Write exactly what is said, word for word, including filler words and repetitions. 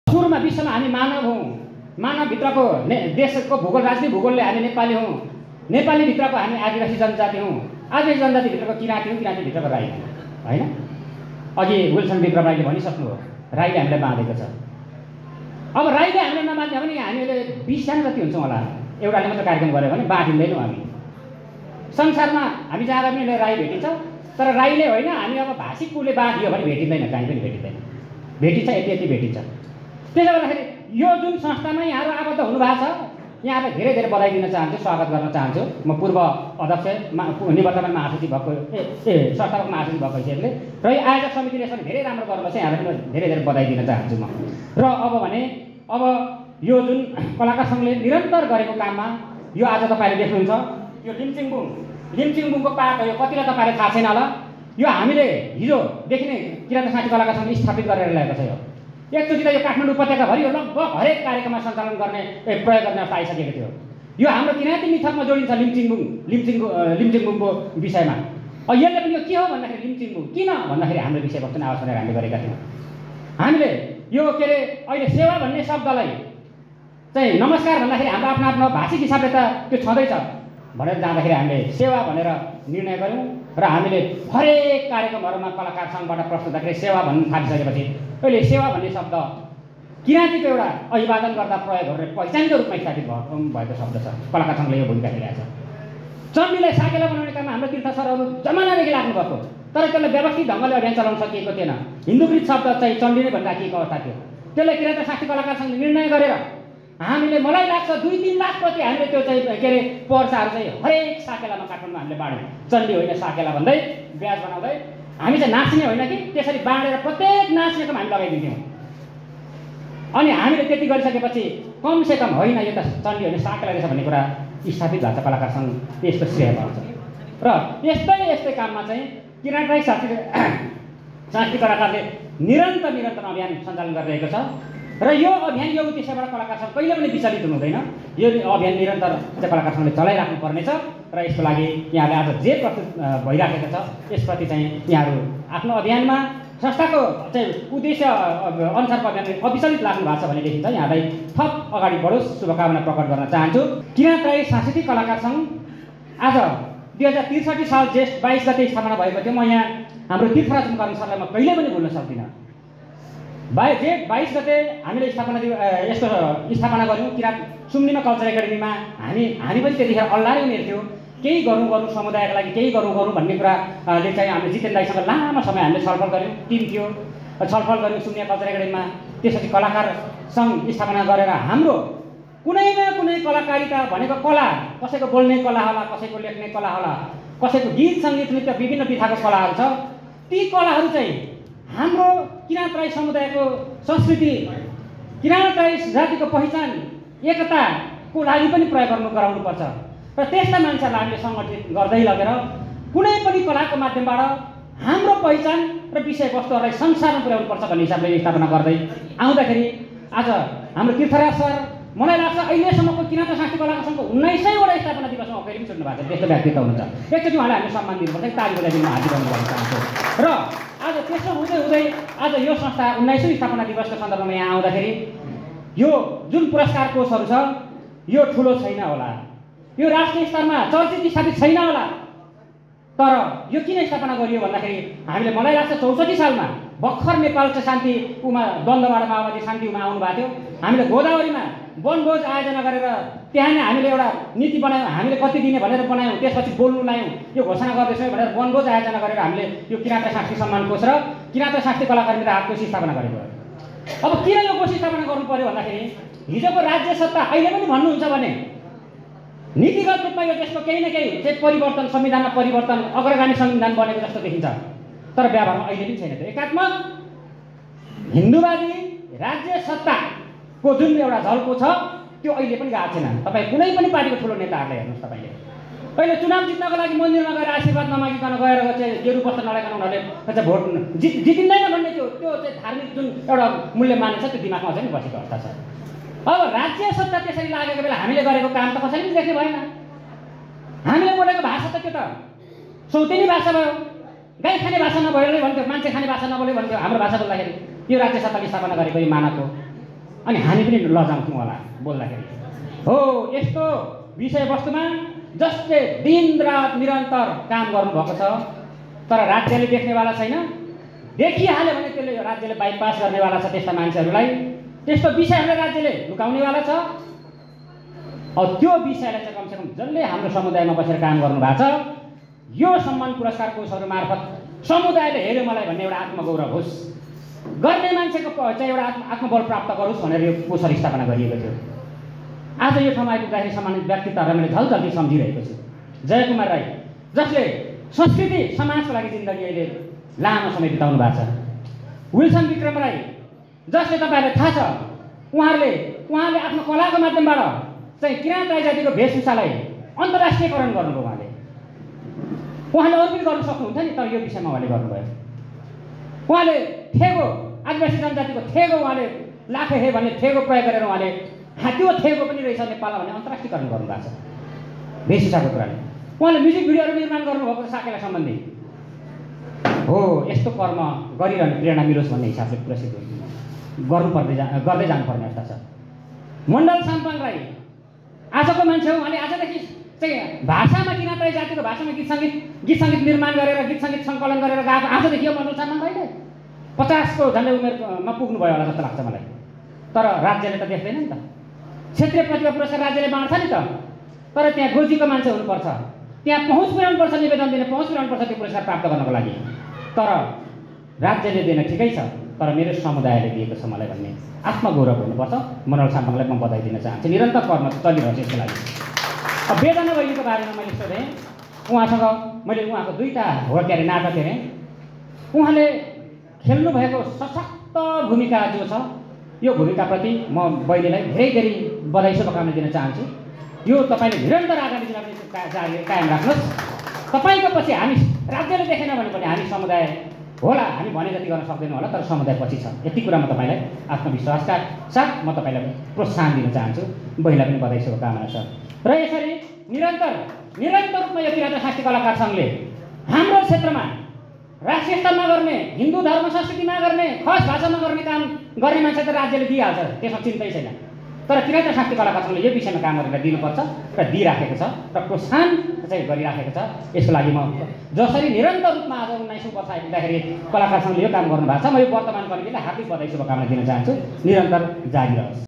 सुरुमा विश्वमा हामी मानव हौँ, मानवभित्रको ने देशको भूगोल राजनीतिक भूगोलले हामी नेपाली हौँ, नेपालीभित्रको हामी आदिवासी जनजाति हौँ, आदिवासी जनजातिभित्रको किराँती हौँ, किराँतीभित्रको राई हौँ, होइन? अघि विल्सन विक्रमराईले भनिसक्नु हो, राईले हामीलाई बाँधेको छ। अब राईले हामीलाई नबाँध्यो भने हामीले बिसजना जति हुन्छौँ होला, एउटाले मात्र कार्यक्रम गऱ्यो भने बाँधिँदैनौँ हामी। संसारमा हामी जाँदा पनि राई भेटिन्छ, तर राईले होइन, हामी अब भाषिक कुलले बाँधियो भने भेटिँदैन, कहीँ पनि भेटिँदैन। भेटिन्छ, यति यति भेटिन्छ। त्यसले गर्दाखेरि यो जुन संस्थामा यहाँहरू आबद्ध हुनुभएको छ, यहाँलाई धेरै धेरै बधाई दिन चाहन्छु, स्वागत गर्न चाहन्छु। म पूर्व अध्यक्ष निवर्तमान महासचिव भएको ए ए संस्थापक महासचिव भएको हिसाबले र यो आयोजक समितिले यसरी धेरै राम्रो गर्नुभएको छ, यहाँलाई पनि धेरै धेरै बधाई दिन चाहन्छु म। र अब भने अब यो जुन कलाकार सङ्घले निरन्तर गरेको काममा यो आज तपाईँले देख्नुहुन्छ, यो लिम्चिङबुङ लिम्चिङबुङको पात हो, यो कतिलाई तपाईँलाई थाहा छैन होला। यो हामीले हिजोदेखि नै किरात साथी कलाकार सङ्घले स्थापित गरेर ल्याएको छ। यो एकचोटि त यो काठमाडौँ उपत्यकाभरि यो लगभग हरेक कार्यक्रममा सञ्चालन गर्ने प्रयोग गर्ने अवस्था आइसकेको थियो। यो हाम्रो किराँती मिथकमा जोडिन्छ लिम्चिङबुङ लिम्चिङबु लिम्चिङबुङको विषयमा। अब यसले पनि यो के हो भन्दाखेरि लिम्चिङबुङ किन भन्दाखेरि हाम्रो विषयवस्तु आवाज भनेर हामीले गरेका थियौँ। हामीले यो के अरे अहिले सेवा भन्ने शब्दलाई चाहिँ नमस्कार भन्दाखेरि हाम्रो आफ्नो आफ्नो भाषिक हिसाबले त त्यो छँदैछ भनेर जाँदाखेरि हामीले सेवा भनेर निर्णय गऱ्यौँ र हामीले हरेक कार्यक्रमहरूमा कलाकार सङ्घबाट प्रस्तुत गर्दै सेवा भन्न थालिसकेपछि अहिले सेवा भन्ने शब्द किराँतीको एउटा अभिवादन गर्दा प्रयोग गरेर पहिचानको रूपमा स्थापित भएको शब्द छ। कलाकार सङ्घले यो भूमिका खेलेको छ। चण्डीलाई साकेला बनाउने काममा हाम्रो तीर्थ सरहरू जमानादेखि लाग्नुभएको, तर त्यसलाई व्यवस्थित ढङ्गले अभियान चलाउन सकिएको थिएन। हिन्दूकृत शब्द चाहिँ चण्डी नै भनिराखिएको अवस्था थियो। त्यसलाई किराँत साथी कलाकार सङ्घले निर्णय गरेर हामीले मलाई लाग्छ दुई तिन लाख प्रति हामीले त्यो चाहिँ के अरे पर्चाहरू चाहिँ हरेक साकेलामा काठमाडौँमा हामीले बाँड्यौँ। चण्डी होइन साकेला भन्दै ब्याज बनाउँदै हामी चाहिँ नाच्ने होइन कि त्यसरी बाँडेर प्रत्येक नाच्नेकोमा हामी लगाइदिन्थ्यौँ। अनि हामीले त्यति गरिसकेपछि कमसेकम होइन यो त चण्डी होइन साकेला रहेछ भन्ने कुरा स्थापित भएको छ कलाकार सङ्घ, यसको श्रेय पाउँछ। र यस्तै यस्तै काममा चाहिँ किरात राई साथी साथी कलाकारले निरन्तर निरन्तर अभियान सञ्चालन गरिरहेको छ र यो अभियान यो उद्देश्यबाट कलाकार सङ्घ कहिले पनि विचलित हुनु हुँदैन। यो अभियान निरन्तर चाहिँ कलाकार सङ्घले चलाइराख्नु पर्नेछ र यसको लागि यहाँले आज जे प्रस्तुत भइराखेको छ यसप्रति चाहिँ यहाँहरू आफ्नो अभियानमा संस्थाको चाहिँ उद्देश्य अनुसारको अभियानले अविचलित लाग्नु भएको छ भने देखिन्छ। यहाँलाई थप अगाडि बढोस् शुभकामना प्रकट गर्न चाहन्छु। किरात राई सांस्कृतिक कलाकार सङ्घ आज दुई हजार त्रिसठी साल जेठ बाइस गते स्थापना भएको थियो। म यहाँ हाम्रो तीर्थराज कर्मशालालाई म कहिले पनि भुल्न सक्दिनँ। बाइ जेठ बाइस गते हामीले स्थापना यस्तो स्थापना गऱ्यौँ किरात सुम्निमा कल्चर एकाडेमीमा। हामी हामी पनि त्यतिखेर अल्लारै उनीहरू थियो, केही गरौँ गरौँ समुदायको लागि केही गरौँ गरौँ भन्ने कुराले चाहिँ हामीले जितेन दाइसँग लामो समय हामीले छलफल गऱ्यौँ। टिम थियो, छलफल गऱ्यौँ सुम्निया कल्चर एकाडेमीमा। त्यसपछि कलाकार सङ्घ स्थापना गरेर हाम्रो कुनै न कुनै कलाकारिता भनेको कला, कसैको बोल्ने कला होला, कसैको लेख्ने कला होला, कसैको गीत सङ्गीत नृत्य विभिन्न विधाको कलाहरू छ। ती कलाहरू चाहिँ हाम्रो किरात राई समुदायको संस्कृति, किरात राई जातिको पहिचान एकताको लागि पनि प्रयोग गर्नु गराउनुपर्छ र त्यस्ता मान्छेहरूलाई हामीले सङ्गठित गर्दै लगेर कुनै पनि कलाको माध्यमबाट हाम्रो पहिचान र विषयवस्तुहरूलाई संसारमा पुर्याउनुपर्छ भन्ने हिसाबले स्थापना गर्दै आउँदाखेरि आज हाम्रो तीर्थराज सर मलाई लाग्छ अहिलेसम्मको किरात सांस्कृतिक कलाकार सङ्घको उन्नाइसैवटा स्थापना दिवसमा कहिले पनि छुट्नु भएको छ। त्यस्तो व्यक्तित्व हुनुहुन्छ, एकचोटि उहाँलाई हामीले सम्मान दिनुपर्छ, ताली बजाइदिनु हार्दिक धन्यवाद गर्न चाहन्छु। र आज त्यसो हुँदै हुँदै आज यो संस्था उन्नाइसौँ स्थापना दिवसको सन्दर्भमा यहाँ आउँदाखेरि यो जुन पुरस्कार कोषहरू छ यो ठुलो छैन होला, यो राष्ट्रिय स्तरमा चर्चित स्थापित छैन होला, तर यो किन स्थापना गरियो भन्दाखेरि हामीले मलाई लाग्छ चौसठी सालमा भर्खर नेपाल चाहिँ शान्ति उमा द्वन्द्वबाट माओवादी शान्ति उमा आउनु भएको थियो। हामीले गोदावरीमा वनभोज आयोजना गरेर त्यहाँ नै हामीले एउटा नीति बनायौँ, हामीले कति दिने भनेर बनायौँ, त्यसपछि बोल्नु लायौँ यो घोषणा गर्दैछौँ भनेर वनभोज आयोजना गरेर हामीले यो किरात सांस्कृतिक सम्मान कोष र किरात सांस्कृतिक कलाकार मित्र हात कोष स्थापना गरेको। अब किन यो कोष स्थापना गर्नु पर्यो भन्दाखेरि हिजोको राज्य सत्ता अहिले पनि भन्नुहुन्छ भने नीतिगत रूपमा यो देशको केही न केही चाहिँ परिवर्तन, संविधानमा परिवर्तन, अग्रगामी संविधान बनेको जस्तो देखिन्छ, तर व्यवहारमा अहिले पनि छैन। त्यो एकात्मक हिन्दूवादी राज्य सत्ताको जुन एउटा झल्को छ त्यो अहिले पनि गएको छैन। तपाईँ कुनै पनि पार्टीको ठुलो नेताहरूले हेर्नुहोस्, तपाईँले अहिले चुनाव जित्नको लागि मन्दिरमा गएर आशीर्वाद नमागिकन गएर चाहिँ गेरु वस्त्र नलाइकन उनीहरूले चाहिँ भोट जित जितिँदैन भन्ने त्यो त्यो चाहिँ धार्मिक जुन एउटा मूल्य मानेछ त्यो दिमागमा चाहिँ बसेको अवस्था छ। अब राज्य सत्ता त्यसरी लागेको बेला हामीले गरेको काम त कसैले पनि देख्ने भएन। हामीले बोलेको भाषा त के त सौतेनी भाषा भयो, गाई खाने भाषा नभएर भन्थ्यो, मान्छे खाने भाषा नबोले भन्थ्यो हाम्रो भाषा बोल्दाखेरि। यो राज्य सत्ताले स्थापना गरेको यो मानक हो। अनि हामी पनि लजाउँछौँ होला बोल्दाखेरि। हो यस्तो विषयवस्तुमा जसले दिनरात निरन्तर काम गर्नुभएको छ तर राज्यले देख्नेवाला छैन, देखिहाल्यो भने त्यसले राज्यले बाइपास गर्नेवाला छ त्यस्ता मान्छेहरूलाई, त्यस्तो विषयहरूलाई राज्यले लुकाउनेवाला छ। अब त्यो विषयलाई चाहिँ कमसेकम जसले हाम्रो समुदायमा बसेर काम गर्नुभएको छ यो सम्मान पुरस्कार कोषहरू मार्फत समुदायले हेऱ्यो मलाई भन्ने एउटा आत्मगौरव होस्, गर्ने मान्छेको चाहिँ एउटा आत्म आत्मबल प्राप्त गरोस् भनेर यो कोषहरू स्थापना गरिएको थियो। आज यो ठाउँमा आइपुग्दाखेरि सम्मानित व्यक्तित्वहरूलाई मैले झल्झल्ती सम्झिरहेको छु। जयकुमार राई जसले संस्कृति समाजको लागि जिन्दगी अहिले लामो समय बिताउनु भएको छ। विल्सन विक्रम राई जसले तपाईँहरूलाई थाहा छ उहाँहरूले उहाँले आफ्नो कलाको माध्यमबाट चाहिँ किराँत राई जातिको वेशभूषालाई अन्तर्राष्ट्रियकरण गर्नुभयो। उहाँले उहाँले अरू पनि गर्न सक्नुहुन्थ्यो नि, तर यो विषयमा उहाँले गर्नुभयो। उहाँले थेगो आदिवासी जनजातिको थेगो उहाँले लाखे हे भन्ने थेगो प्रयोग गरेर उहाँले त्यो थेगो पनि रहेछ नेपालमा भन्ने अन्तर्राष्ट्रियकरण गर्नुभएको छ वेशभूषाको कुराले। उहाँले म्युजिक भिडियोहरू निर्माण गर्नुभएको छ साकेला सम्बन्धी। हो यस्तो कर्म गरिरहने प्रेरणा मिलोस् भन्ने हिसाबले प्रसिद्ध गर्नुपर्दै जा गर्दै जानुपर्ने अवस्था छ। मण्डल साम्पाङ राई आजको मान्छे हो। उहाँले आजदेखि चाहिँ भाषामा किराँत राई जातिको भाषामा गीत सङ्गीत गीत सङ्गीत निर्माण गरेर गीत सङ्गीत सङ्कलन गरेर गएको आजदेखि यो मण्डल साम्पाङ राईले पचासको झन्डै उमेरमा पुग्नुभयो होला जस्तो लाग्छ मलाई। तर राज्यले त देख्दैन नि त। क्षेत्रीय प्रतिभा पुरस्कार राज्यले बाँड्छ नि त, तर त्यहाँ गोजीको मान्छे हुनुपर्छ, त्यहाँ पहुँच पुर्याउनुपर्छ, निवेदन दिने पहुँच पुर्याउनुपर्छ त्यो पुरस्कार प्राप्त गर्नको लागि। तर राज्यले दिएन ठिकै छ, तर मेरो समुदायले दिएको छ मलाई भन्ने आत्मगौरव हुनुपर्छ। मण्डल साम्पाङलाई म बधाई दिन चाहन्छु। निरन्तर कर्म चलिरहेछ यसको लागि। अब वेदना बहिनीको बारेमा मैले सोधेँ उहाँसँग, मैले उहाँको दुईवटा हो के अरे नाटक हेरेँ। उहाँले खेल्नु भएको सशक्त भूमिका जो छ यो भूमिकाप्रति म बहिनीलाई धेरै धेरै बधाई शुभकामना दिन चाहन्छु। यो तपाईँले निरन्तर आगामी दिनमा पनि जारी कायम राख्नुहोस्। तपाईँको पछि हामी राज्यले देखेन भने पनि हामी समुदाय होला, हामी भने जति गर्न सक्दैनौँ होला, तर समुदाय पछि छ। यति कुरा म तपाईँलाई आत्मविश्वासका साथ म तपाईँलाई प्रोत्साहन दिन चाहन्छु। बहिनीलाई पनि बधाई शुभकामना छ। र यसरी निरन्तर निरन्तर रूपमा यो किराँत साहित्य कलाकार सङ्घले हाम्रो क्षेत्रमा राष्ट्रिय स्तरमा गर्ने, हिन्दू धर्म संस्कृतिमा गर्ने, खस भाषामा गर्ने काम गर्ने मान्छे त राज्यले दिइहाल्छ, त्यसमा चिन्तै छैन। तर किराँत साहित्य कलाकार सङ्घले यो विषयमा काम गरेर दिनुपर्छ र दिइराखेको छ र प्रोत्साहन चाहिँ गरिराखेको छ। यसको लागि म जसरी निरन्तर रूपमा आज उन्नाइसौँ वर्ष आइपुग्दाखेरि कलाकार सङ्घले यो काम गर्नुभएको छ, म यो वर्तमान कमिटीलाई हार्दिक बधाई शुभकामना दिन चाहन्छु। निरन्तर जारी रहोस्।